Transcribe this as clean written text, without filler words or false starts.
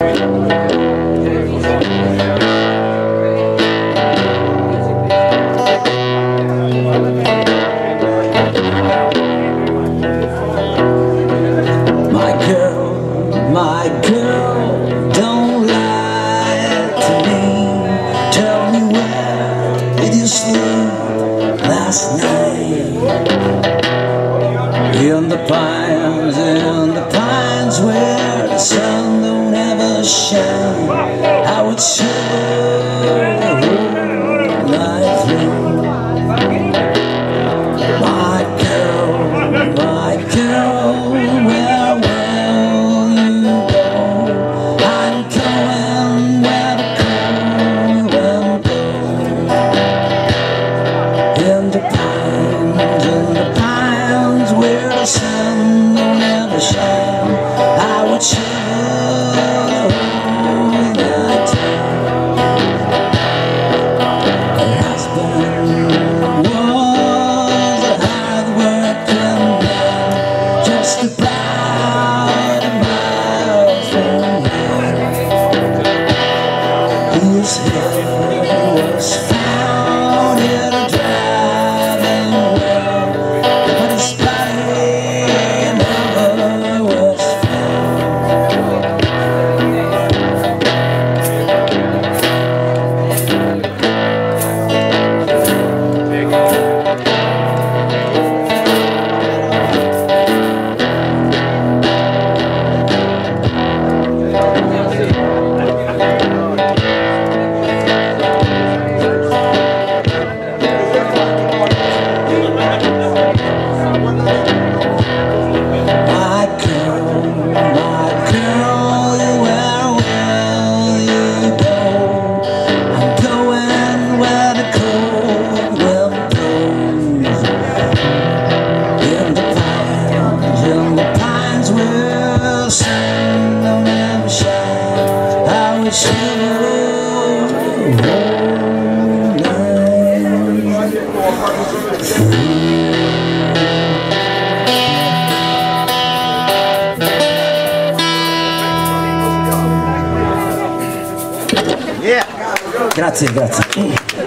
My girl, don't lie to me. Tell me, where did you sleep last night? In the pines where the sun don't ever shine. I would shiver the whole night through. My girl, where will you go? I'm going where the cold wind blows. In the pines where the sun don't ever shine. I would shiver the whole night through. Her husband was a hard-working man, just about a mile from here. His head was found in a driving well, but his body never was found. My girl, where will you go? I'm going where the cold wind blows. In the pines where the sun don't ever shine. I would shiver the whole night through. Yeah. Grazie, grazie.